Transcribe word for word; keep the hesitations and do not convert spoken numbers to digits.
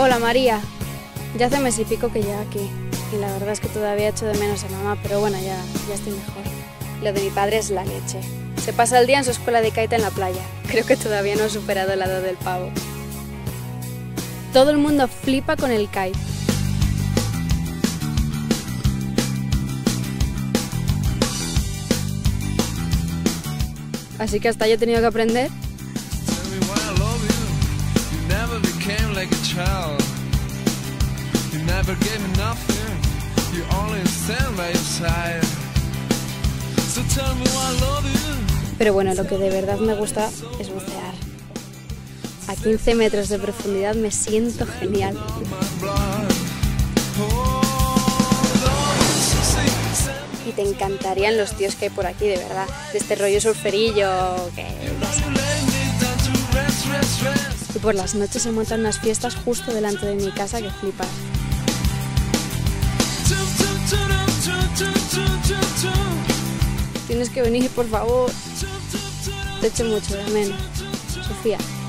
Hola María, ya hace mes y pico que llegué aquí y la verdad es que todavía echo de menos a mamá, pero bueno, ya, ya estoy mejor. Lo de mi padre es la leche. Se pasa el día en su escuela de kite en la playa. Creo que todavía no he superado el lado del pavo. Todo el mundo flipa con el kite. Así que hasta yo he tenido que aprender. Pero bueno, lo que de verdad me gusta es bucear. A quince metros de profundidad me siento genial. Y te encantarían los tíos que hay por aquí, de verdad. De este rollo surferillo, que ya sabes. Y por las noches se montan unas fiestas justo delante de mi casa que flipas. Tienes que venir, por favor. Te echo mucho de menos. Sofía.